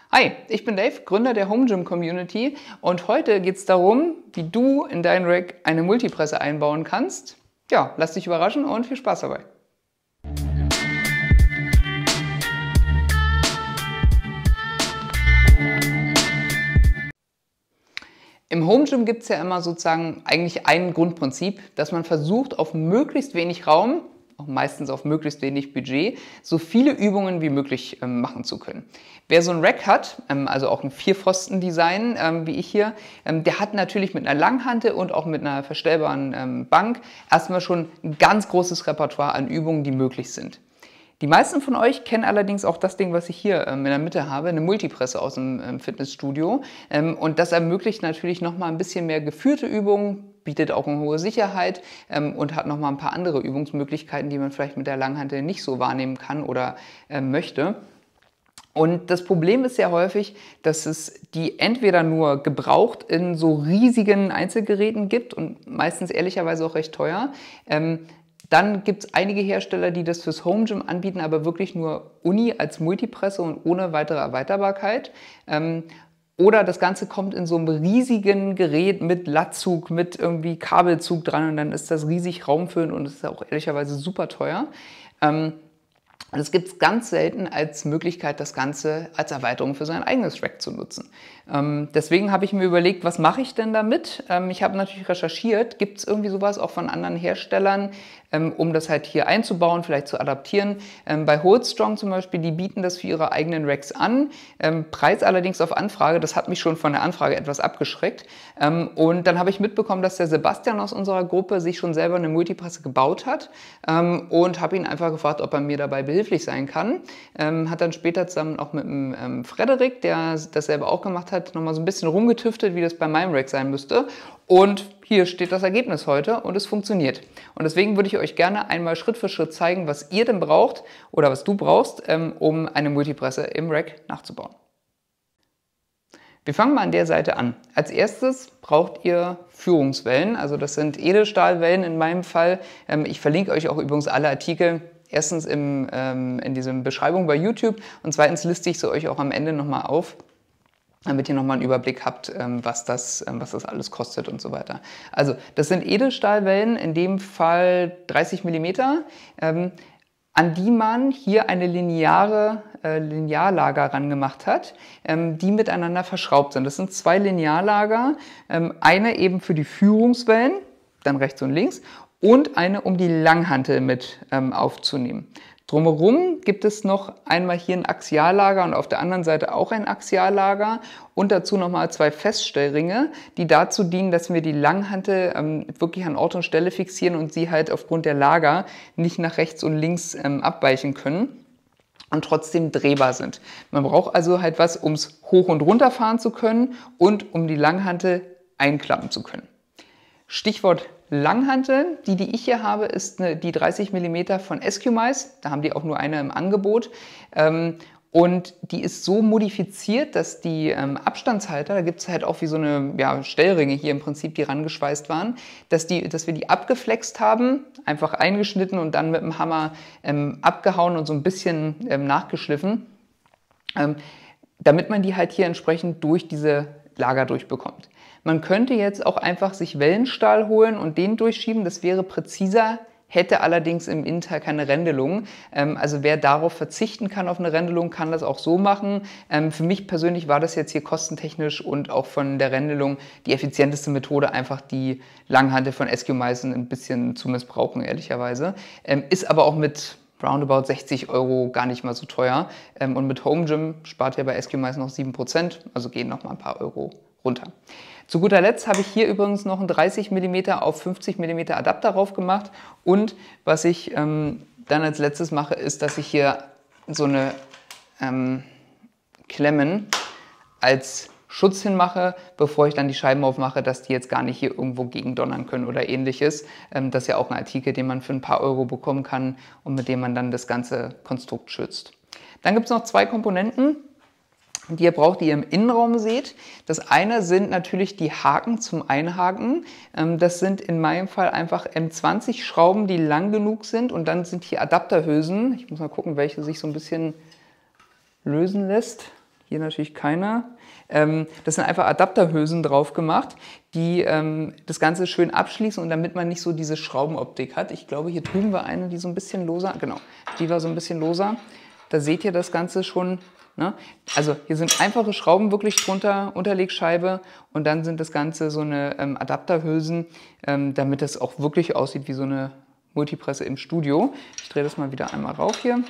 Hi, ich bin Dave, Gründer der Home Gym Community und heute geht es darum, wie du in dein Rack eine Multipresse einbauen kannst. Ja, lass dich überraschen und viel Spaß dabei. Im Home Gym gibt es ja immer sozusagen eigentlich ein Grundprinzip, dass man versucht, auf möglichst wenig Raum, auch meistens auf möglichst wenig Budget, so viele Übungen wie möglich machen zu können. Wer so ein Rack hat, also auch ein Vierpfosten-Design wie ich hier, der hat natürlich mit einer Langhantel und auch mit einer verstellbaren Bank erstmal schon ein ganz großes Repertoire an Übungen, die möglich sind. Die meisten von euch kennen allerdings auch das Ding, was ich hier in der Mitte habe, eine Multipresse aus dem Fitnessstudio. Und das ermöglicht natürlich nochmal ein bisschen mehr geführte Übungen, bietet auch eine hohe Sicherheit und hat nochmal ein paar andere Übungsmöglichkeiten, die man vielleicht mit der Langhantel nicht so wahrnehmen kann oder möchte. Und das Problem ist sehr häufig, dass es die entweder nur gebraucht in so riesigen Einzelgeräten gibt und meistens ehrlicherweise auch recht teuer. Dann gibt es einige Hersteller, die das fürs Home Gym anbieten, aber wirklich nur Uni als Multipresse und ohne weitere Erweiterbarkeit. Oder das Ganze kommt in so einem riesigen Gerät mit Lattzug, mit irgendwie Kabelzug dran und dann ist das riesig raumfüllend und ist auch ehrlicherweise super teuer. Und es gibt es ganz selten als Möglichkeit, das Ganze als Erweiterung für sein eigenes Rack zu nutzen. Deswegen habe ich mir überlegt, was mache ich denn damit? Ich habe natürlich recherchiert, gibt es irgendwie sowas auch von anderen Herstellern, um das halt hier einzubauen, vielleicht zu adaptieren. Bei Holdstrong zum Beispiel, die bieten das für ihre eigenen Racks an. Preis allerdings auf Anfrage, das hat mich schon von der Anfrage etwas abgeschreckt. Und dann habe ich mitbekommen, dass der Sebastian aus unserer Gruppe sich schon selber eine Multipresse gebaut hat und habe ihn einfach gefragt, ob er mir dabei behilflich sein kann. Hat dann später zusammen auch mit dem Frederik, der das selber auch gemacht hat, nochmal so ein bisschen rumgetüftelt, wie das bei meinem Rack sein müsste. Und hier steht das Ergebnis heute und es funktioniert. Und deswegen würde ich euch gerne einmal Schritt für Schritt zeigen, was ihr denn braucht oder was du brauchst, um eine Multipresse im Rack nachzubauen. Wir fangen mal an der Seite an. Als erstes braucht ihr Führungswellen, also das sind Edelstahlwellen in meinem Fall. Ich verlinke euch auch übrigens alle Artikel. Erstens in dieser Beschreibung bei YouTube und zweitens liste ich sie euch auch am Ende nochmal auf, damit ihr nochmal einen Überblick habt, was das alles kostet und so weiter. Also das sind Edelstahlwellen, in dem Fall 30 mm, an die man hier eine Linearlager ran gemacht hat, die miteinander verschraubt sind. Das sind zwei Linearlager, eine eben für die Führungswellen, dann rechts und links, und eine, um die Langhantel mit aufzunehmen. Drumherum gibt es noch einmal hier ein Axiallager und auf der anderen Seite auch ein Axiallager und dazu nochmal zwei Feststellringe, die dazu dienen, dass wir die Langhantel wirklich an Ort und Stelle fixieren und sie halt aufgrund der Lager nicht nach rechts und links abweichen können und trotzdem drehbar sind. Man braucht also halt was, um es hoch und runter fahren zu können und um die Langhantel einklappen zu können. Stichwort Langhantel, die ich hier habe, ist die 30 mm von Esquimize. Da haben die auch nur eine im Angebot. Und die ist so modifiziert, dass die Abstandshalter, da gibt es halt auch wie so eine Stellringe hier im Prinzip, die rangeschweißt waren, dass wir die abgeflext haben, einfach eingeschnitten und dann mit dem Hammer abgehauen und so ein bisschen nachgeschliffen, damit man die halt hier entsprechend durch diese Lager durchbekommt. Man könnte jetzt auch einfach sich Wellenstahl holen und den durchschieben, das wäre präziser, hätte allerdings im Innenteil keine Rändelung. Also wer darauf verzichten kann auf eine Rändelung, kann das auch so machen. Für mich persönlich war das jetzt hier kostentechnisch und auch von der Rändelung die effizienteste Methode, einfach die Langhantel von Esquimize ein bisschen zu missbrauchen, ehrlicherweise. Ist aber auch mit roundabout 60 € gar nicht mal so teuer. Und mit Home Gym spart ihr bei Esquimize noch 7%, also gehen noch mal ein paar Euro runter. Zu guter Letzt habe ich hier übrigens noch einen 30 mm auf 50 mm Adapter drauf gemacht und was ich dann als letztes mache, ist, dass ich hier so eine Klemmen als Schutz hinmache, bevor ich dann die Scheiben aufmache, dass die jetzt gar nicht hier irgendwo gegendonnern können oder ähnliches. Das ist ja auch ein Artikel, den man für ein paar Euro bekommen kann und mit dem man dann das ganze Konstrukt schützt. Dann gibt es noch zwei Komponenten, die ihr braucht, die ihr im Innenraum seht. Das eine sind natürlich die Haken zum Einhaken. Das sind in meinem Fall einfach M20 Schrauben, die lang genug sind und dann sind hier Adapterhülsen. Ich muss mal gucken, welche sich so ein bisschen lösen lässt. Hier natürlich keine. Das sind einfach Adapterhülsen drauf gemacht, die das Ganze schön abschließen und damit man nicht so diese Schraubenoptik hat. Ich glaube, hier drüben war eine, die so ein bisschen loser, genau, die war so ein bisschen loser. Da seht ihr das Ganze schon. Ne? Also hier sind einfache Schrauben wirklich drunter, Unterlegscheibe und dann sind das Ganze so eine Adapterhülsen, damit es auch wirklich aussieht wie so eine Multipresse im Studio. Ich drehe das mal wieder einmal rauf hier.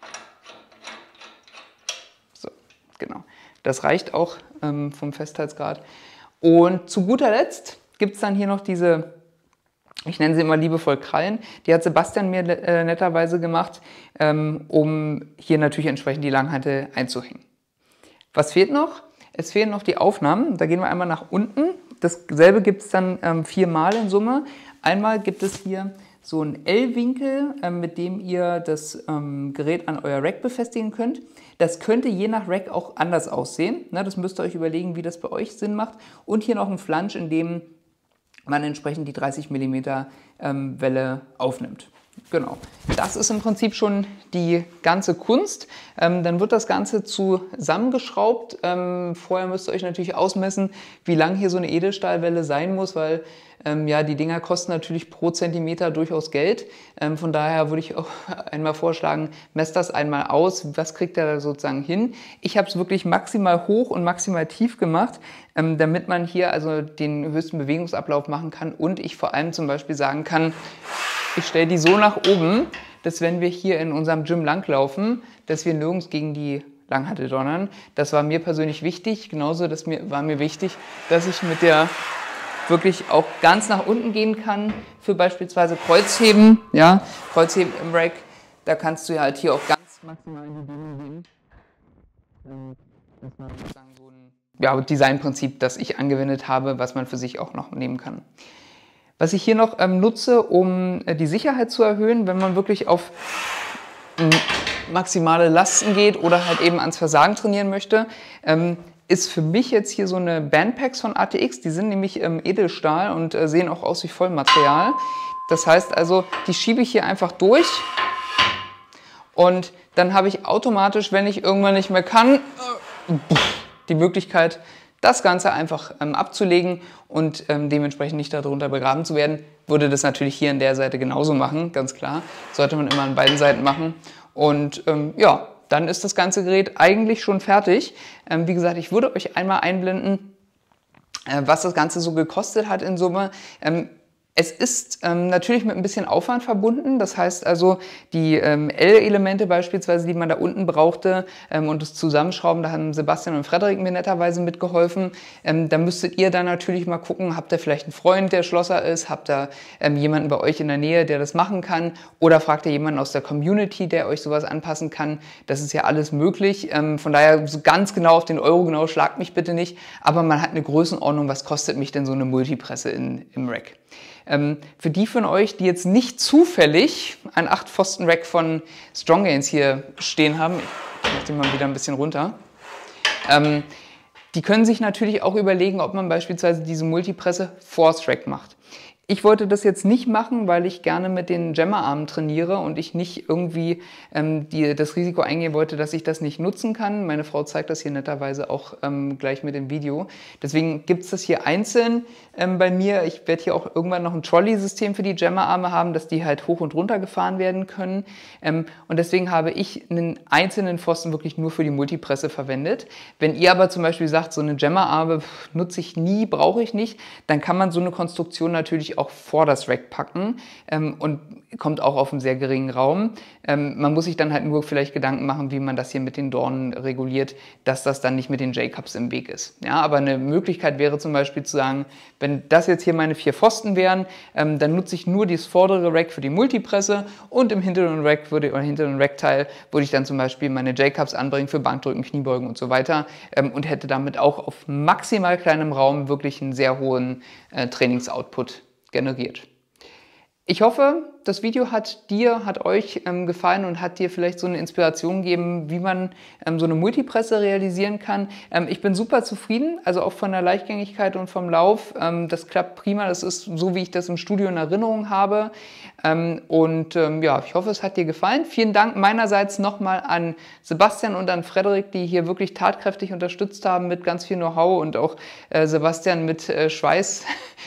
So, genau. Das reicht auch vom Festheitsgrad. Und zu guter Letzt gibt es dann hier noch diese, ich nenne sie immer liebevoll Krallen. Die hat Sebastian mir netterweise gemacht, um hier natürlich entsprechend die Langhantel einzuhängen. Was fehlt noch? Es fehlen noch die Aufnahmen. Da gehen wir einmal nach unten. Dasselbe gibt es dann 4-mal in Summe. Einmal gibt es hier so einen L-Winkel, mit dem ihr das Gerät an euer Rack befestigen könnt. Das könnte je nach Rack auch anders aussehen. Das müsst ihr euch überlegen, wie das bei euch Sinn macht. Und hier noch ein Flansch, in dem man entsprechend die 30 mm Welle aufnimmt. Genau, das ist im Prinzip schon die ganze Kunst. Dann wird das Ganze zusammengeschraubt. Vorher müsst ihr euch natürlich ausmessen, wie lang hier so eine Edelstahlwelle sein muss, weil ja, die Dinger kosten natürlich pro Zentimeter durchaus Geld. Von daher würde ich auch einmal vorschlagen, messt das einmal aus. Was kriegt ihr da sozusagen hin? Ich habe es wirklich maximal hoch und maximal tief gemacht, damit man hier also den höchsten Bewegungsablauf machen kann und ich vor allem zum Beispiel sagen kann, ich stelle die so nach oben, dass wenn wir hier in unserem Gym langlaufen, dass wir nirgends gegen die Langhantel donnern. Das war mir persönlich wichtig. Genauso war mir wichtig, dass ich mit der wirklich auch ganz nach unten gehen kann für beispielsweise Kreuzheben. Ja, Kreuzheben im Rack, da kannst du ja halt hier auch ganz maximal in die Bühne gehen. Das war sozusagen so ein Designprinzip, das ich angewendet habe, was man für sich auch noch nehmen kann. Was ich hier noch nutze, um die Sicherheit zu erhöhen, wenn man wirklich auf maximale Lasten geht oder halt eben ans Versagen trainieren möchte, ist für mich jetzt hier so eine Bandpacks von ATX. Die sind nämlich Edelstahl und sehen auch aus wie Vollmaterial. Das heißt also, die schiebe ich hier einfach durch und dann habe ich automatisch, wenn ich irgendwann nicht mehr kann, die Möglichkeit, das Ganze einfach abzulegen und dementsprechend nicht darunter begraben zu werden. Würde das natürlich hier an der Seite genauso machen, ganz klar. Sollte man immer an beiden Seiten machen. Und ja, dann ist das ganze Gerät eigentlich schon fertig. Wie gesagt, ich würde euch einmal einblenden, was das Ganze so gekostet hat in Summe. Es ist natürlich mit ein bisschen Aufwand verbunden, das heißt also die L-Elemente beispielsweise, die man da unten brauchte und das Zusammenschrauben, da haben Sebastian und Frederik mir netterweise mitgeholfen. Da müsstet ihr dann natürlich mal gucken, habt ihr vielleicht einen Freund, der Schlosser ist, habt ihr jemanden bei euch in der Nähe, der das machen kann oder fragt ihr jemanden aus der Community, der euch sowas anpassen kann. Das ist ja alles möglich, von daher so ganz genau auf den Euro genau, schlagt mich bitte nicht, aber man hat eine Größenordnung, was kostet mich denn so eine Multipresse im Rack. Für die von euch, die jetzt nicht zufällig ein 8-Pfosten-Rack von Stronggains hier stehen haben, ich mache den mal wieder ein bisschen runter, die können sich natürlich auch überlegen, ob man beispielsweise diese Multipresse Force Rack macht. Ich wollte das jetzt nicht machen, weil ich gerne mit den Jammerarmen trainiere und ich nicht irgendwie das Risiko eingehen wollte, dass ich das nicht nutzen kann. Meine Frau zeigt das hier netterweise auch gleich mit dem Video. Deswegen gibt es das hier einzeln bei mir. Ich werde hier auch irgendwann noch ein Trolley-System für die Jammerarme haben, dass die halt hoch und runter gefahren werden können. Und deswegen habe ich einen einzelnen Pfosten wirklich nur für die Multipresse verwendet. Wenn ihr aber zum Beispiel sagt, so eine Jammerarme nutze ich nie, brauche ich nicht, dann kann man so eine Konstruktion natürlich auch vor das Rack packen und kommt auch auf einen sehr geringen Raum. Man muss sich dann halt nur vielleicht Gedanken machen, wie man das hier mit den Dornen reguliert, dass das dann nicht mit den J-Cups im Weg ist. Ja, aber eine Möglichkeit wäre zum Beispiel zu sagen, wenn das jetzt hier meine 4 Pfosten wären, dann nutze ich nur das vordere Rack für die Multipresse und im hinteren Rack hinteren Rackteil würde ich dann zum Beispiel meine J-Cups anbringen für Bankdrücken, Kniebeugen und so weiter und hätte damit auch auf maximal kleinem Raum wirklich einen sehr hohen Trainingsoutput generiert. Ich hoffe, das Video hat euch gefallen und hat dir vielleicht so eine Inspiration gegeben, wie man so eine Multipresse realisieren kann. Ich bin super zufrieden, also auch von der Leichtgängigkeit und vom Lauf. Das klappt prima, das ist so, wie ich das im Studio in Erinnerung habe. Ja, ich hoffe, es hat dir gefallen. Vielen Dank meinerseits nochmal an Sebastian und an Frederik, die hier wirklich tatkräftig unterstützt haben mit ganz viel Know-how und auch Sebastian mit Schweiß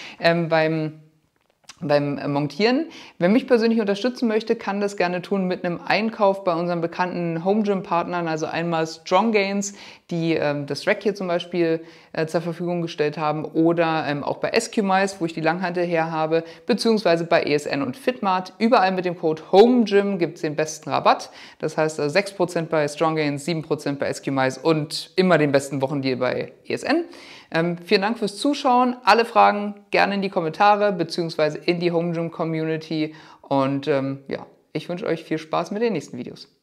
beim Montieren. Wer mich persönlich unterstützen möchte, kann das gerne tun mit einem Einkauf bei unseren bekannten Home Gym Partnern, also einmal Strong Gains, die das Rack hier zum Beispiel zur Verfügung gestellt haben, oder auch bei SQMize, wo ich die Langhantel her habe, beziehungsweise bei ESN und Fitmart. Überall mit dem Code HOMEGYM gibt es den besten Rabatt. Das heißt 6% bei Strong Gains, 7% bei SQMize und immer den besten Wochendeal bei ESN. Vielen Dank fürs Zuschauen. Alle Fragen gerne in die Kommentare bzw. in die Home Gym Community. Und ja, ich wünsche euch viel Spaß mit den nächsten Videos.